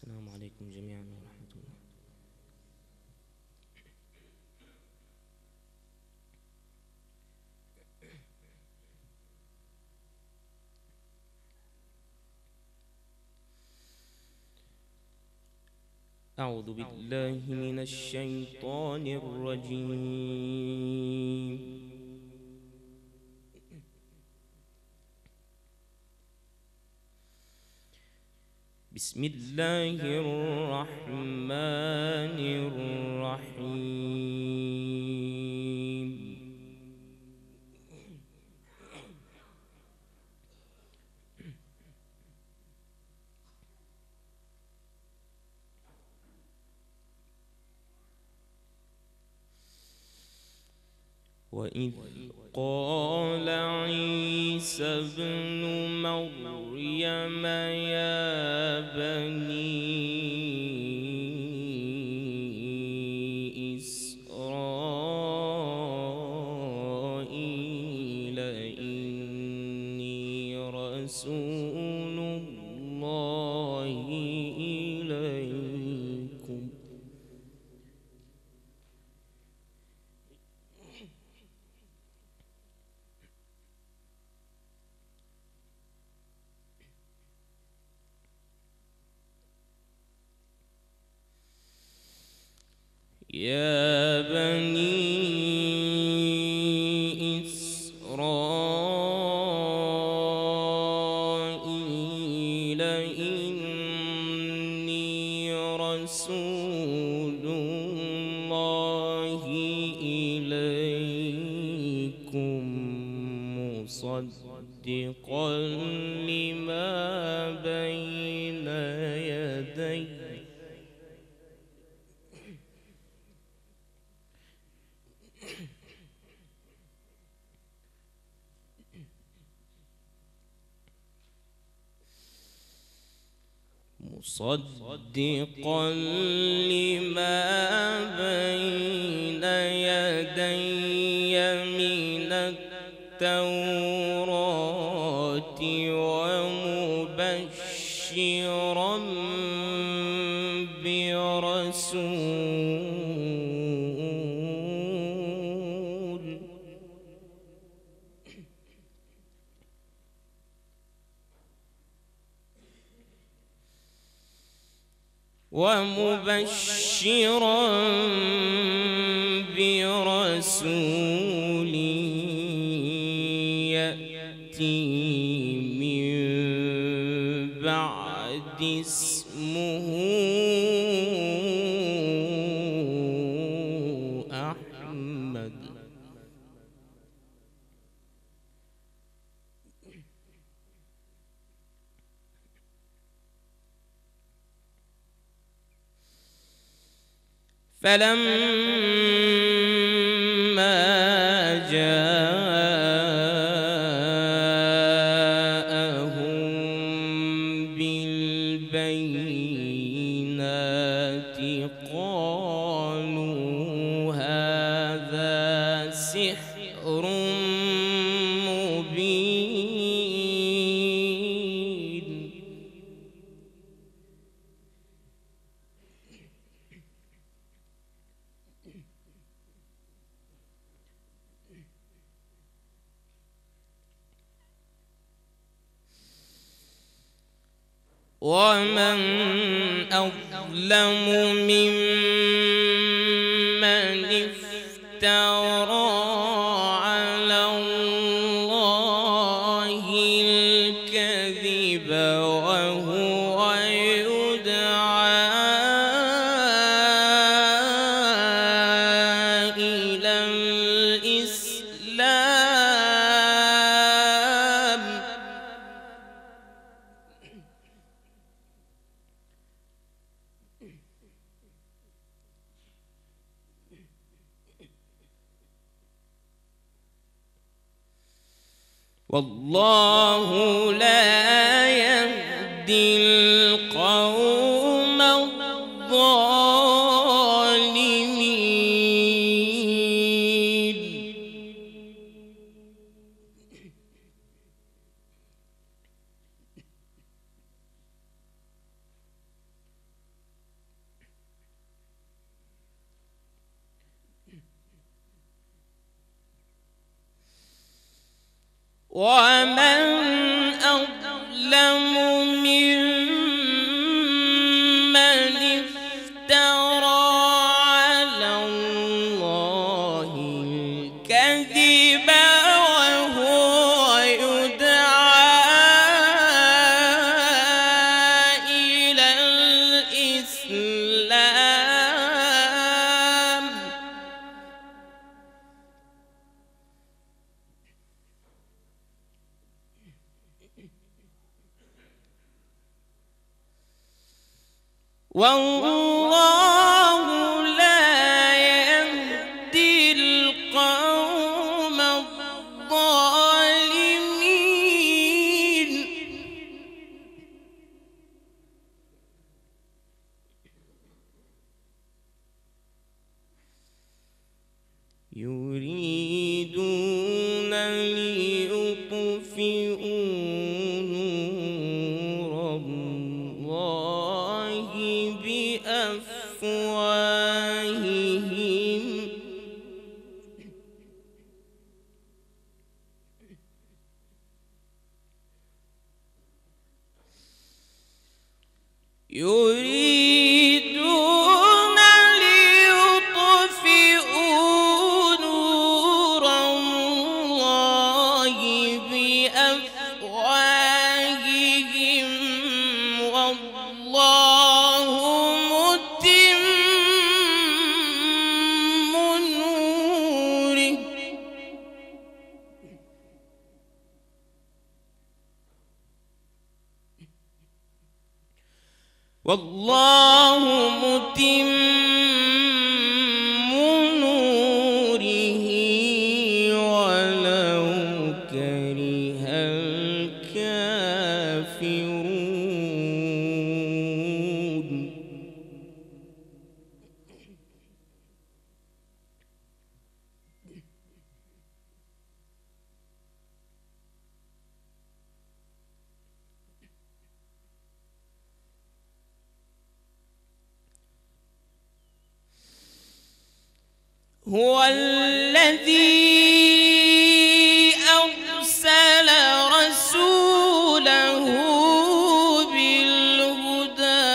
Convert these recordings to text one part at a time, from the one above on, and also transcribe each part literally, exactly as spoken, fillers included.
السلام عليكم جميعا ورحمة الله. أعوذ بالله من الشيطان الرجيم. بسم الله الرحمن الرحيم. وإذ قال عيسى ابن مريم يا بني إسرائيل إني رسول الله إليكم يا بني إسرائيل إني رسول الله إليكم مصدقا لما بين يدي مصدقا لما بين يدي من التوراة ومبشرا برسول ومبشرا برسول يأتي من بعد اسمه أحمد فلما جاءهم بالبينات قالوا هذا سحر مبين ومن أظلم ممن افترى على الله الكذب وهو يدعى إلى الإسلام والله لا يهدي القوم الظالمين. ومن أظلم ممن افترى على الله الكذب وهو يدعى إلى الإسلام. والله لا يهدي القوم الظالمين. يريدون ليطفئوا نور الله بأفواههم يريدون ليطفئوا نور الله بأفواههم والله متم نوره والله متم نوره ولو كره الكافرون. هو الذي أرسل رسوله بالهدى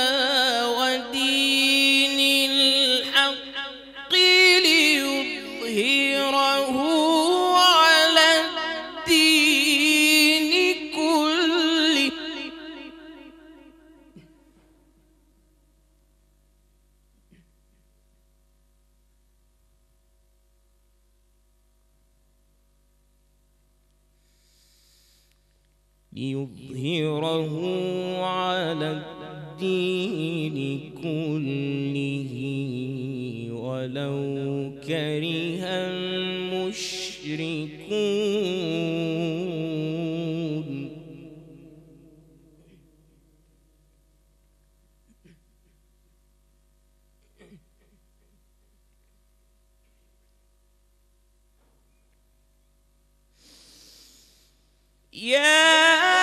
ودين الحق ليظهره على الدين كله ليظهره على الدين كله ولو كره المشركون. يا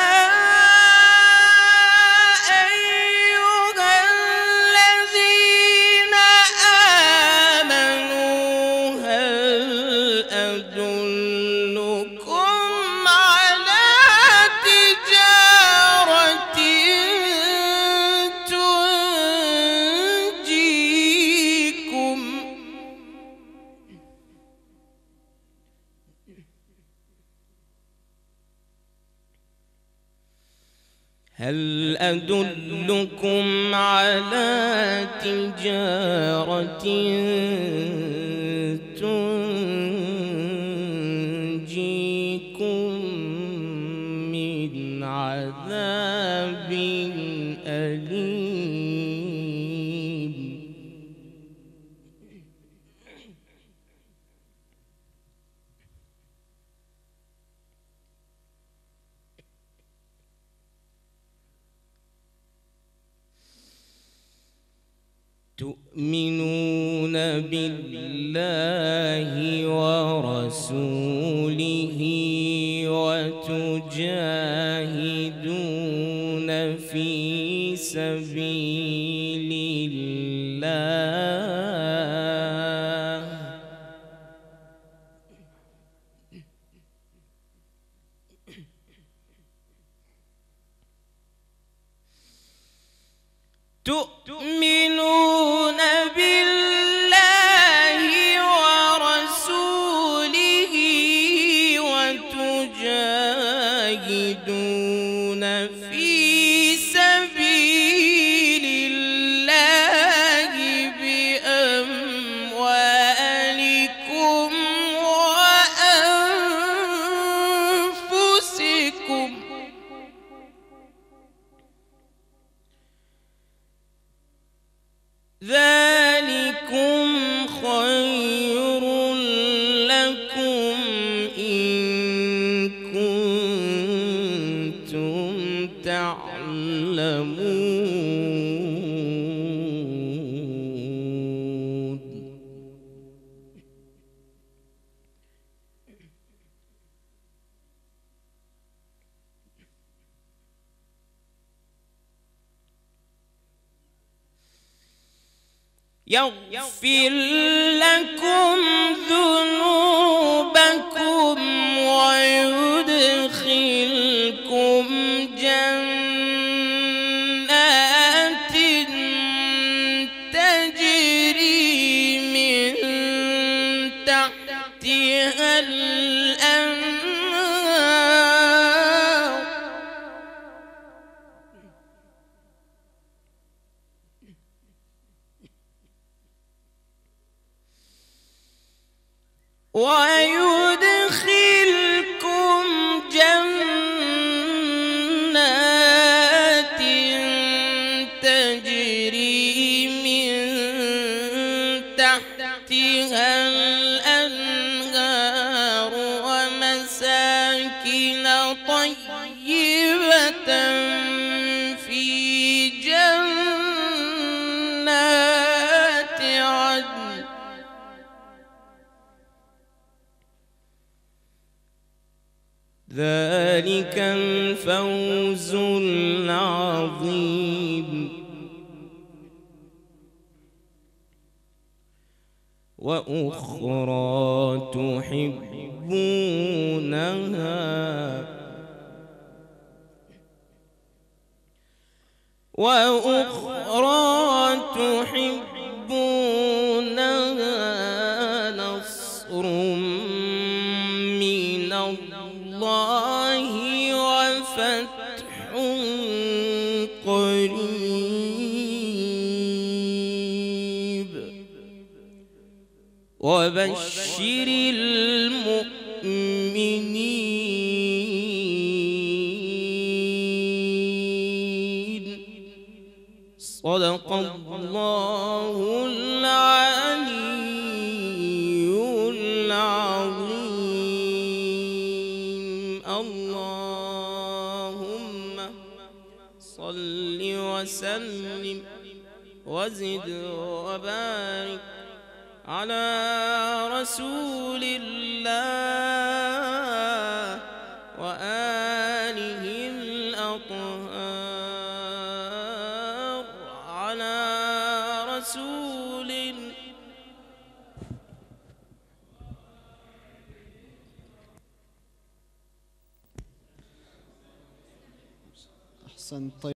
هل أدلكم على تجارة تنجيكم من عذاب أليم. تؤمنون بالله ورسوله وتجاهدون في سبيل الله تؤمنون بالله ورسوله وتجاهدون في سبيل الله بأموالكم وأنفسكم ذلكم خير لكم إن كنتم تعلمون. يغفر لكم ذنوبكم ويدخلكم جنات تجري من تحتها الأنهار ويدخلكم جنات تجري من تحتها الأنهار ومساكن طيبة في جنات عدن ذلك الفوز العظيم. وأخرى تحبونها وأخرى تحبونها نصر من الله وفتح قريب وبشر المؤمنين. صدق الله العلي العظيم. اللهم صل وسلم وزد وبارك على رسول الله وآله الأطهار على رسول أحسنت.